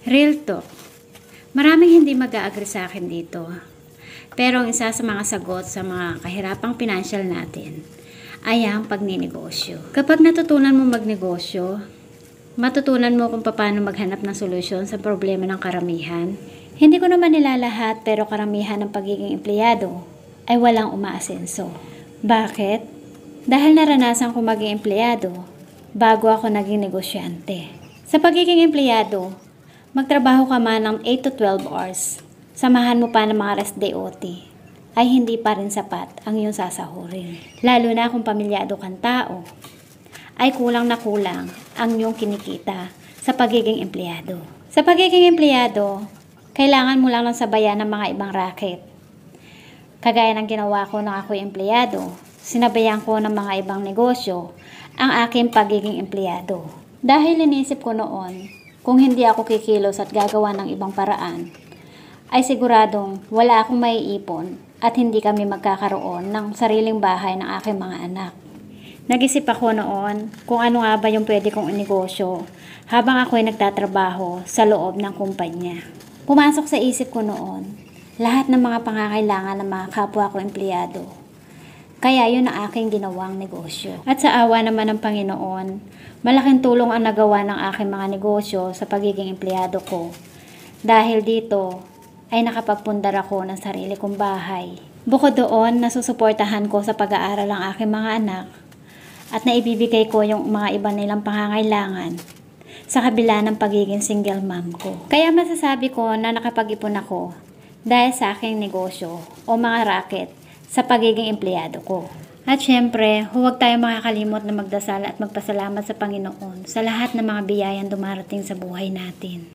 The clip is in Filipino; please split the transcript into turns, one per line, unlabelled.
Real talk. Maraming hindi mag-a-agree sa akin dito. Pero ang isa sa mga sagot sa mga kahirapang financial natin ay ang pagninegosyo. Kapag natutunan mo magnegosyo, matutunan mo kung paano maghanap ng solusyon sa problema ng karamihan. Hindi ko naman nilalahat pero karamihan ng pagiging empleyado ay walang umaasenso. Bakit? Dahil naranasan ko maging empleyado bago ako naging negosyante. Sa pagiging empleyado, magtrabaho ka man ng 8 to 12 hours, samahan mo pa ng mga rest day OT, ay hindi pa rin sapat ang iyong sasahurin. Lalo na kung pamilyado kang tao, ay kulang na kulang ang iyong kinikita sa pagiging empleyado. Sa pagiging empleyado, kailangan mo lang ng sabayan ng mga ibang racket. Kagaya ng ginawa ko nang ako'y empleyado, sinabayan ko ng mga ibang negosyo ang aking pagiging empleyado. Dahil inisip ko noon, kung hindi ako kikilos at gagawa ng ibang paraan, ay siguradong wala akong maiipon at hindi kami magkakaroon ng sariling bahay ng aking mga anak. Nag-isip ako noon kung ano nga ba yung pwede kong inegosyo habang ako'y nagtatrabaho sa loob ng kumpanya. Pumasok sa isip ko noon lahat ng mga pangangailangan ng mga kapwa ko empleyado. Kaya yun ang aking ginawang negosyo. At sa awa naman ng Panginoon, malaking tulong ang nagawa ng aking mga negosyo sa pagiging empleyado ko. Dahil dito ay nakapagpundar ako ng sarili kong bahay. Bukod doon, nasusuportahan ko sa pag-aaral ang aking mga anak at naibibigay ko yung mga iba nilang pangangailangan sa kabila ng pagiging single mom ko. Kaya masasabi ko na nakapag-ipon ako dahil sa aking negosyo o mga racket sa pagiging empleyado ko. At syempre, huwag tayong makakalimot na magdasal at magpasalamat sa Panginoon sa lahat ng mga biyayang dumarating sa buhay natin.